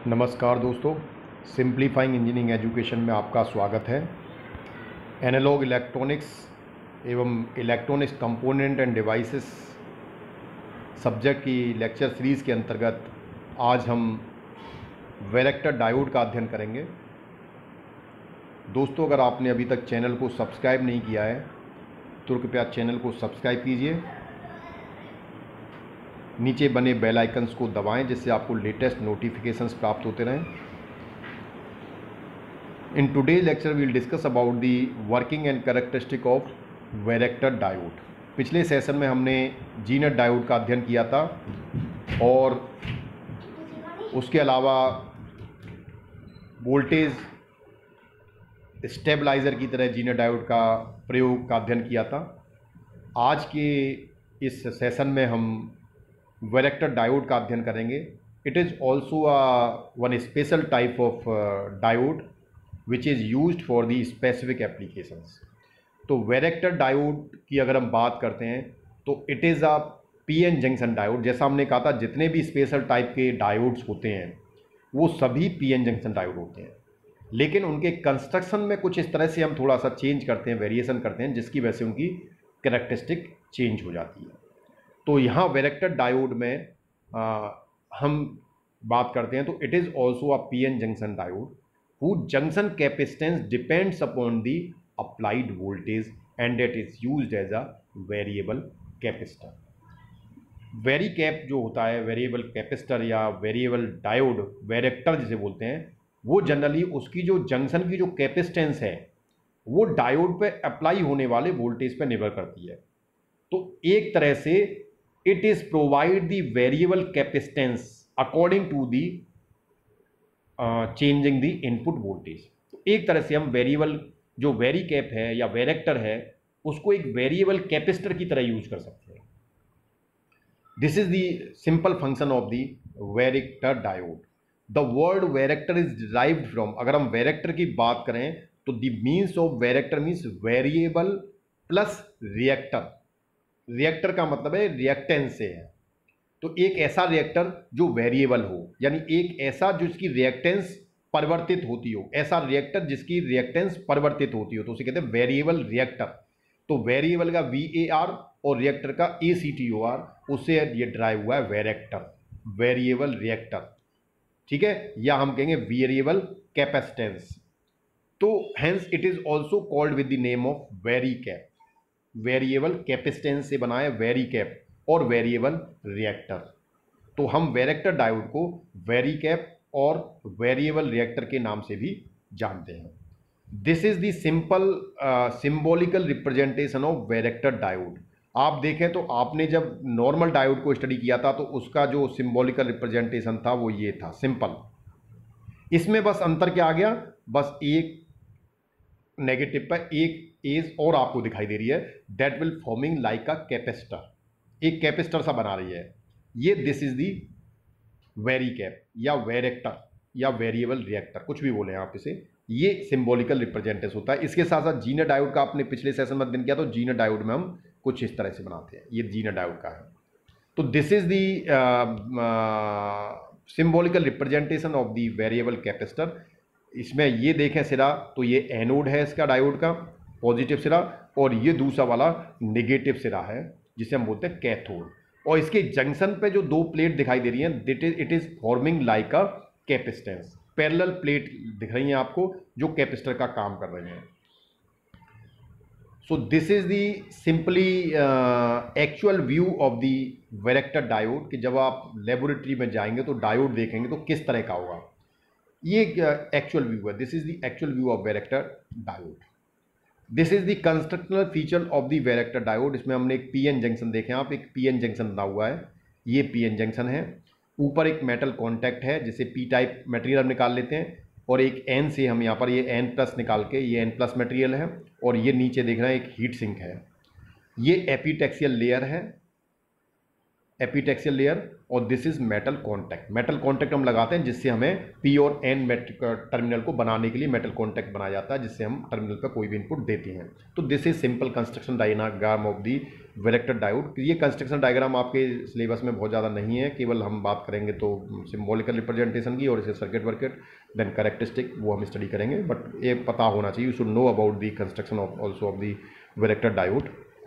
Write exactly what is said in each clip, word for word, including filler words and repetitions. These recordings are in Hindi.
नमस्कार दोस्तों, सिंप्लीफाइंग इंजीनियरिंग एजुकेशन में आपका स्वागत है। एनालॉग इलेक्ट्रॉनिक्स एवं electronics component and devices subject की लेक्चर सीरीज़ के अंतर्गत आज हम वैरेक्टर डायोड का अध्ययन करेंगे। दोस्तों, अगर आपने अभी तक चैनल को सब्सक्राइब नहीं किया है तो कृपया चैनल को सब्सक्राइब कीजिए, नीचे बने बेल आइकन्स को दबाएं जिससे आपको लेटेस्ट नोटिफिकेशंस प्राप्त होते रहें। In today lecture we will discuss about the working and characteristic of varactor diode. पिछले सेशन में हमने जीनर डायोड का अध्ययन किया था और उसके अलावा वोल्टेज स्टेबलाइज़र की तरह जीनर डायोड का प्रयोग का अध्ययन किया था। आज के इस सेशन में हम वैरेक्टर डायोड का अध्ययन करेंगे। It is also a one special type of diode which is used for the specific applications. तो वैरेक्टर डायोड की अगर हम बात करते हैं तो it is a PN junction diode. जैसा हमने कहा था, जितने भी स्पेशल टाइप के डायोड्स होते हैं वो सभी पीएन जंक्शन डायोड होते हैं, लेकिन उनके कंस्ट्रक्शन में कुछ इस तरह से हम थोड़ा सा चेंज करते हैं, वेरिएशन करते हैं, जिसकी वजह से उनकी कैरेक्टरिस्टिक चेंज हो जाती है। तो यहाँ वैरेक्टर डायोड में आ, हम बात करते हैं तो it is also a PN junction diode who junction capacitance depends upon the applied voltage and it is used as a variable capacitor. Varicap जो होता है, वेरिएबल कैपेसिटर या वेरिएबल डायोड, वैरेक्टर जिसे बोलते हैं, वो जनरली उसकी जो जंक्शन की जो कैपेसिटेंस है वो डायोड पे अप्लाई होने वाले वोल्टेज पे निर्भर करती है। तो एक तरह से it is provide the variable capacitance according to the changing the input voltage. तो एक तरह से हम वेरिएबल जो वेरी कैप है या वेरेक्टर है उसको एक वेरिएबल कैपेसिटर की तरह यूज कर सकते हैं। This is the simple function of the varactor diode. The word varactor is derived from, अगर हम वेरेक्टर की बात करें तो the means of varactor means variable plus reactor. Reactor का मतलब है रिएक्टेंस से है, तो एक ऐसा रिएक्टर जो वेरिएबल हो, यानी एक ऐसा जिसकी रिएक्टेंस परिवर्तित होती हो, ऐसा रिएक्टर जिसकी रिएक्टेंस परिवर्तित होती हो तो उसे कहते हैं वेरिएबल रिएक्टर। तो वेरिएबल का वी ए आर और रिएक्टर का A C T O R, उससे ये ड्राइव हुआ है वेरेक्टर, वेरिएबल रिएक्टर, ठीक है, या हम कहेंगे वेरिएबल कैपेसिटेंस। तो hence it is also called with the name of varicap. Variable capacitance से बना है वेरी कैप और वेरिएबल रिएक्टर। तो हम वैरेक्टर डायोड को वेरी कैप और वेरिएबल रिएक्टर के नाम से भी जानते हैं। This is the simple symbolical representation of varactor diode. आप देखें तो आपने जब नॉर्मल डायोड को स्टडी किया था तो उसका जो सिंबॉलिकल रिप्रेजेंटेशन था वो ये था, सिंपल। इसमें बस अंतर क्या आ गया, बस एक नेगेटिव पर एक एज और आपको दिखाई दे रही है, that will forming like a capacitor, एक कैपेसिटर सा बना रही है ये। This is the varicap या वेरेक्टर या वेरिएबल रिएक्टर, कुछ भी बोले आप इसे, ये सिंबॉलिकल रिप्रेजेंटेशन होता है। इसके साथ साथ जीनर डायोड का आपने पिछले सेशन में अध्ययन किया तो जीनर डायोड में हम कुछ इस तरह से बनाते हैं, ये जीनर डायोड का है। तो this is the symbolical representation of the variable capacitor. इसमें ये देखें सिरा तो ये एनोड है इसका डायोड का, पॉजिटिव सिरा, और ये दूसरा वाला नेगेटिव सिरा है जिसे हम बोलते हैं कैथोड। और इसके जंक्शन पे जो दो प्लेट दिखाई दे रही हैं, that is it is forming like a capacitance. Parallel plate दिख रही हैं आपको जो कैपेसिटर का काम कर रही हैं। So this is the simply actual view of the varactor diode कि जब आप लेबोरेटरी में जाएंगे तो डायोड देखेंगे तो किस तरह का होगा। ये एक्चुअल व्यू है, this is the actual view of varactor diode. This is the constructional feature of the varactor diode. इसमें हमने एक पीएन जंक्शन देखे, आप एक पीएन जंक्शन बना हुआ है, ये पीएन जंक्शन है। ऊपर एक मेटल कॉन्टैक्ट है जिसे पी टाइप मटेरियल हम निकाल लेते हैं, और एक एन से हम यहाँ पर ये एन प्लस निकाल के, ये एन प्लस मटेरियल है, और ये नीचे देख रहे हैं एक हीट सिंक है। ये एपिटेक्सियल लेयर है, एपिटेक्सियल लेयर, और this is metal contact. Metal contact हम लगाते हैं जिससे हमें पी और एन मेट्रिक टर्मिनल को बनाने के लिए मेटल कॉन्टैक्ट बनाया जाता है, जिससे हम टर्मिनल पर कोई भी इनपुट देते हैं। तो this is simple construction diagram of the varactor diode. ये कंस्ट्रक्शन डायग्राम आपके सिलेबस में बहुत ज़्यादा नहीं है, केवल हम बात करेंगे तो सिम्बॉलिकल रिप्रेजेंटेशन की और इसे सर्किट वर्किट देन कैरेक्टरिस्टिक वो हम स्टडी करेंगे। बट ये पता होना चाहिए, you should know about the construction of also of the varactor diode.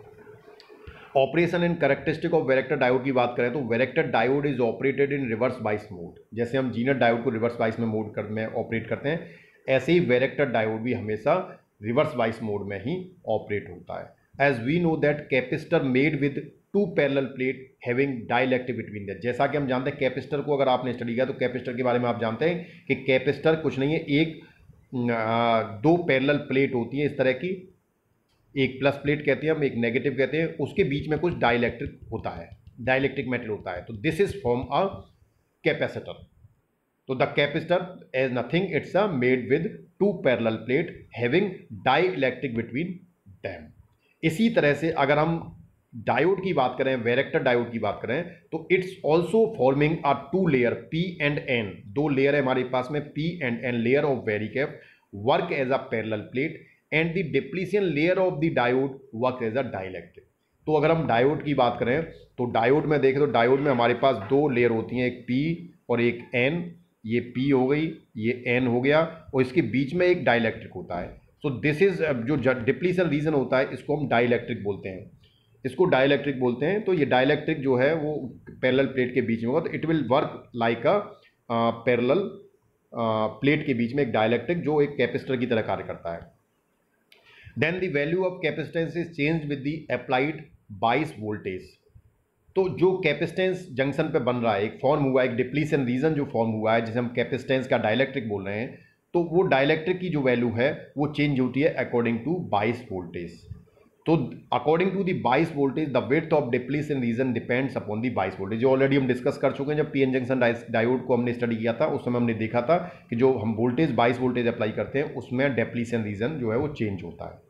Operation and characteristic of varactor diode की बात करें तो varactor diode is operated in reverse bias mode. जैसे हम जीनर डायोड को रिवर्स बाइस में मोड कर में ऑपरेट करते हैं, ऐसे ही वैरेक्टर डायोड भी हमेशा रिवर्स बाइस मोड में ही ऑपरेट होता है। As we know that capacitor made with two parallel plate having dielectric between that. जैसा कि हम जानते हैं कैपेसिटर को, अगर आपने स्टडी किया तो कैपेसिटर के बारे में आप जानते हैं कि कैपेसिटर कुछ नहीं है, एक आ, दो पैरेलल प्लेट होती है इस तरह की, एक प्लस प्लेट कहते हैं हम, एक नेगेटिव कहते हैं, उसके बीच में कुछ डाइलेक्ट्रिक होता है, डाइलेक्ट्रिक मेटल होता है। तो this is form a capacitor. तो the capacitor as nothing, it's a made with two parallel plate having dielectric between them. इसी तरह से अगर हम डायोड की बात करें, वैरेक्टर डायोड की बात करें, तो it's also forming a two layer P and N. दो लेयर है हमारे पास में, P and N layer of varicap work as a parallel plate and the depletion layer of the diode work as a dielectric. तो अगर हम डायोड की बात करें तो डायोड में देखें तो डायोड में हमारे पास दो लेयर होती हैं, एक पी और एक एन। ये पी हो गई, ये एन हो गया, और इसके बीच में एक डाइलेक्ट्रिक होता है। सो दिस इज जो डिप्लीशन रीजन होता है इसको हम डाइलेक्ट्रिक बोलते हैं, इसको डाइलेक्ट्रिक बोलते हैं। तो ये डाइलेक्ट्रिक जो है वो पैरेलल प्लेट के बीच में होगा, तो it will work like a parallel plate के बीच में एक डाइलेक्ट्रिक जो एक कैपेसिटर की तरह कार्य करता है। Then the value of capacitance is change with the applied bias voltage. तो जो कैपेसिटेंस जंक्शन पे बन रहा है, एक फॉर्म हुआ है, एक डिप्लीशन रीजन जो फॉर्म हुआ है जिसे हम कैपेसिटेंस का डाइलेक्ट्रिक बोल रहे हैं, तो वो डाइलेक्ट्रिक की जो वैल्यू है वो चेंज होती है अकॉर्डिंग टू बाइस वोल्टेज। तो according to the bias voltage the width of depletion region depends upon the bias voltage. जो ऑलरेडी हम डिस्कस कर चुके हैं, जब पीएन जंक्शन डायोड को हमने स्टडी किया था उस समय हमने देखा था कि जो हम वोल्टेज बाइस वोल्टेज अप्लाई करते हैं उसमें डिप्लीशन रीजन जो है वो चेंज होता है।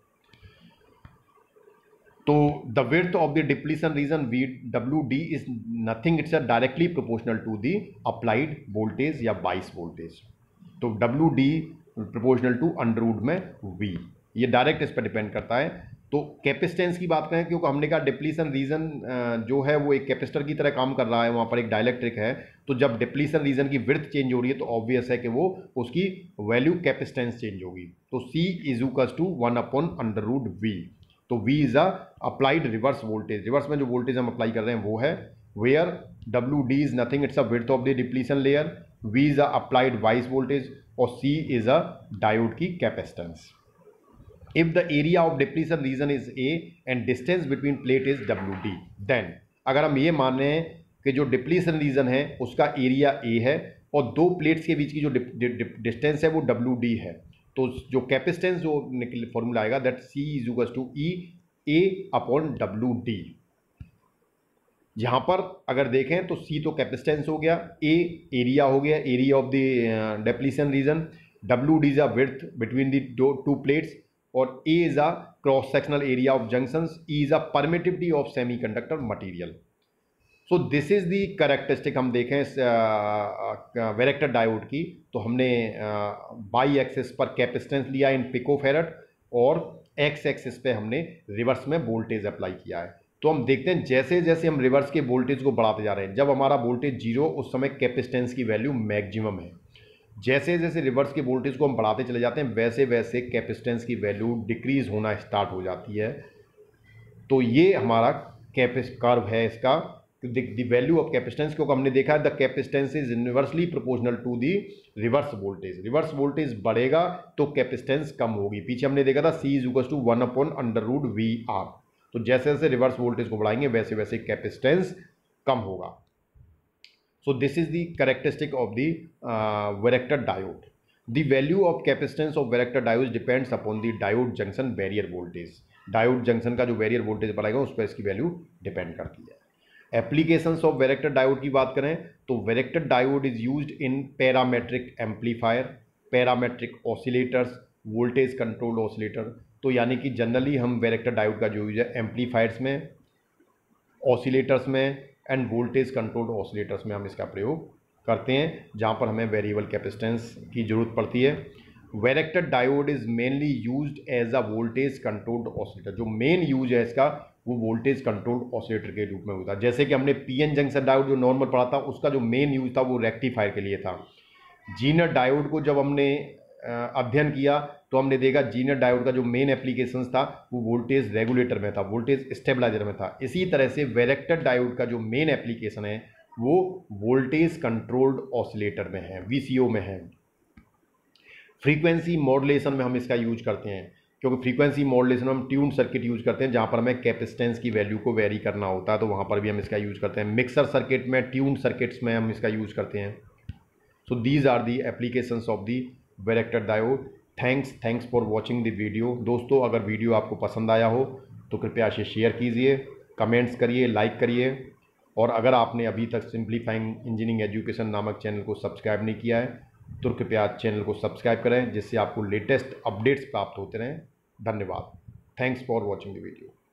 तो the width of the depletion region V W D is nothing, it's a directly proportional to the applied voltage या बाइस वोल्टेज। तो W D proportional to under root में वी, ये डायरेक्ट इस पर डिपेंड करता है। तो कैपेसिटेंस की बात करें, क्योंकि हमने कहा डिप्लीशन रीजन जो है वो एक कैपेसिटर की तरह काम कर रहा है, वहाँ पर एक डाइलेक्ट्रिक है, तो जब डिप्लीशन रीजन की विड्थ चेंज हो रही है तो ऑब्वियस है कि वो उसकी वैल्यू कैपेसिटेंस चेंज होगी। तो C is equals to one upon under root V. तो V is a applied reverse voltage, reverse में जो वोल्टेज हम अप्लाई कर रहे हैं वो है, where W D is nothing, it's a width of the depletion layer, V is a applied bias voltage और C इज अ डायोड की capacitance. If the area of depletion region is A and distance between plate is W D, then अगर हम ये मान रहे हैं कि जो डिप्लीशन रीजन है उसका एरिया A है और दो प्लेट्स के बीच की जो डिस्टेंस है वो डब्ल्यू डी है, तो जो कैपेसिटेंस जो निकल फॉर्मूला आएगा that C is equal to E A upon W D. यहाँ पर अगर देखें तो C तो कैपेसिटेंस हो गया, A एरिया हो गया, area of the depletion region, W D is a width between the two plates और A is a cross sectional area of junctions, E is a permittivity of semiconductor material. So this is the characteristic. हम देखें वैरेक्टर डायोड की तो हमने बाई एक्सिस पर कैपेसिटेंस लिया इन पिकोफेरेड और एक्स एक्सिस पे हमने रिवर्स में वोल्टेज अप्लाई किया है। तो हम देखते हैं जैसे जैसे हम रिवर्स के वोल्टेज को बढ़ाते जा रहे हैं, जब हमारा वोल्टेज जीरो उस समय कैपेसिटेंस की वैल्यू मैक्सिमम है, जैसे जैसे रिवर्स के वोल्टेज को हम बढ़ाते चले जाते हैं वैसे वैसे कैपेसिटेंस की वैल्यू डिक्रीज होना स्टार्ट हो जाती है। तो ये हमारा कैपेस कर्व है इसका, द वैल्यू ऑफ कैपेसिटेंस, क्योंकि हमने देखा है the capacitance is inversely proportional to the reverse voltage. Reverse voltage बढ़ेगा तो कैपेसिटेंस कम होगी। पीछे हमने देखा था C is equal to one upon under root V R. तो जैसे जैसे रिवर्स वोल्टेज को बढ़ाएंगे वैसे वैसे कैपेसिटेंस कम होगा। So this is the characteristic of the varactor diode. The value of capacitance of varactor diode depends upon the diode junction barrier voltage. Diode junction का जो बैरियर वोल्टेज बढ़ाएगा उस पर इसकी वैल्यू डिपेंड करती है। एप्लीकेशंस ऑफ वैरेक्टर डायोड की बात करें तो varactor diode is used in parametric amplifier, parametric oscillators, voltage control oscillator. तो यानी कि जनरली हम वैरेक्टर डायोड का जो यूज है एम्पलीफायर्स में, ऑसिलेटर्स में, एंड वोल्टेज कंट्रोल्ड ऑसिलेटर्स में हम इसका प्रयोग करते हैं, जहाँ पर हमें वेरिएबल कैपेसिटेंस की ज़रूरत पड़ती है। Varactor diode is mainly used as a voltage controlled oscillator. जो मेन यूज है इसका वो वोल्टेज कंट्रोल्ड ऑसिलेटर के रूप में होता है। जैसे कि हमने पीएन जंक्शन डायोड जो नॉर्मल पढ़ा था, उसका जो मेन यूज था वो रेक्टिफायर के लिए था। जीनर डायोड को जब हमने अध्ययन किया तो हमने देखा जीनर डायोड का जो मेन एप्लीकेशंस था वो वोल्टेज रेगुलेटर में था, वोल्टेज स्टेबलाइजर में था। इसी तरह से वैरेक्टर डायोड का जो मेन एप्लीकेशन है वो वोल्टेज कंट्रोल्ड ऑसिलेटर में है, वीसीओ में है। फ्रीक्वेंसी मॉड्यूलेशन में हम इसका यूज करते हैं, क्योंकि फ्रीक्वेंसी मॉड्यूलेशन में हम ट्यून सर्किट यूज करते हैं, जहाँ पर हमें कैपेसिटेंस की वैल्यू को वेरी करना होता है, तो वहाँ पर भी हम इसका यूज करते हैं। मिक्सर सर्किट में, ट्यून सर्किट्स में हम इसका यूज करते हैं। So these are the applications of the varactor diode. Thanks thanks for watching the video. दोस्तों, अगर वीडियो आपको पसंद आया हो तो कृपया इसे शेयर कीजिए, कमेंट्स करिए, लाइक करिए, और अगर आपने अभी तक सिंप्लीफाइंग इंजीनियरिंग एजुकेशन नामक चैनल को सब्सक्राइब नहीं किया है तो कृपया चैनल को सब्सक्राइब करें, जिससे आपको लेटेस्ट अपडेट्स प्राप्त होते रहें। धन्यवाद। Thanks for watching the video.